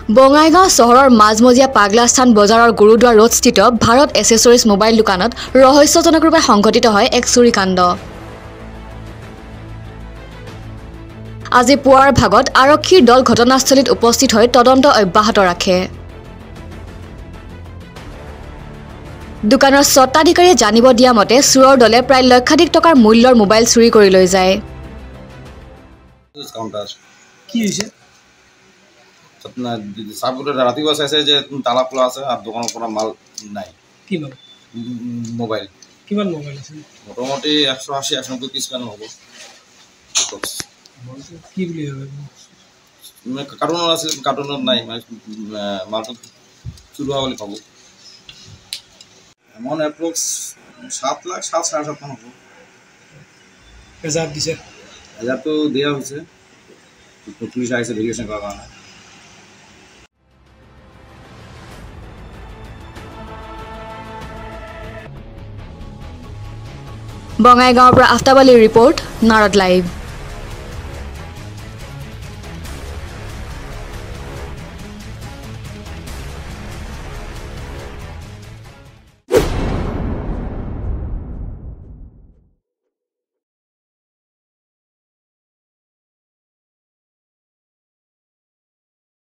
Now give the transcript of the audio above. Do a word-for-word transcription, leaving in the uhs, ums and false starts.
বঙাইগাঁও চহৰৰ মাজমজিয়া পাগলাস্থান বজাৰৰ গুৰুদ্বাৰ ৰোড স্থিত ভাৰত এসেসৰিজ মোবাইল দোকানত ৰহস্যজনকৰূপে সংঘটিত হয় এক চুৰিকাণ্ড। আজি পুৱাৰ ভাগত আৰক্ষীৰ দল ঘটনাস্থলীত উপস্থিত হৈ তদন্ত অব্যাহত ৰাখে। দোকানৰ স্বত্বাধিকাৰীয়ে জানিব দিয়া মতে চুৰৰ দলে প্ৰায় লক্ষাধিক টকাৰ মূল্যৰ মোবাইল চুৰি কৰি লৈ যায়। কি হৈছে? ৰাতিপুৱা চাইছে যে তালা খোলা আছে আৰু দোকানৰ পৰা মাল নাই। কি মাল? মোবাইল। কিমান মোবাইল আছে? মোটামুটি একশো আশী এশ নব্বৈ পিছ মান হ'ব। কি বুলি ভাবে? কাৰ্টুনত আছিল, কাৰ্টুনত নাই, মালটো চুৰি হোৱা বুলি ভাবোঁ। এমাউণ্ট এপ্ৰক্স সাত লাখ সাত চাৰে সাত মান হ'ব। এজাত দিছে? এজাতটো দিয়া হৈছে, পুলিচ আহিছে ভেৰিফিকেশ্যন কৰাৰ কাৰণে। বঙাইগাঁৱৰ পৰা আফতাব আলীৰ ৰিপৰ্ট, নাৰদ লাইভ।